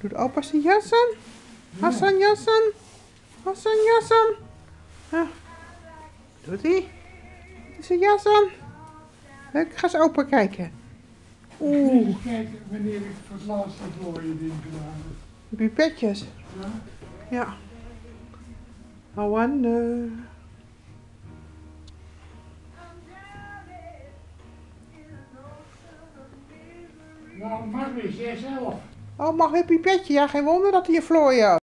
Doet opa zijn jas aan? Hassan jas aan? Hassan jas aan? Ja. Doet hij? Zijn jas aan? Leuk, ga eens opa kijken. Oeh. Even kijken wanneer ik voor het laatst de vlooien erin gedaan heb. Heb je petjes? Ja? Ja. I wonder. Nou, Magnus, jij zelf. Oh, mag een pipetje? Ja, geen wonder dat hij je vlooien had.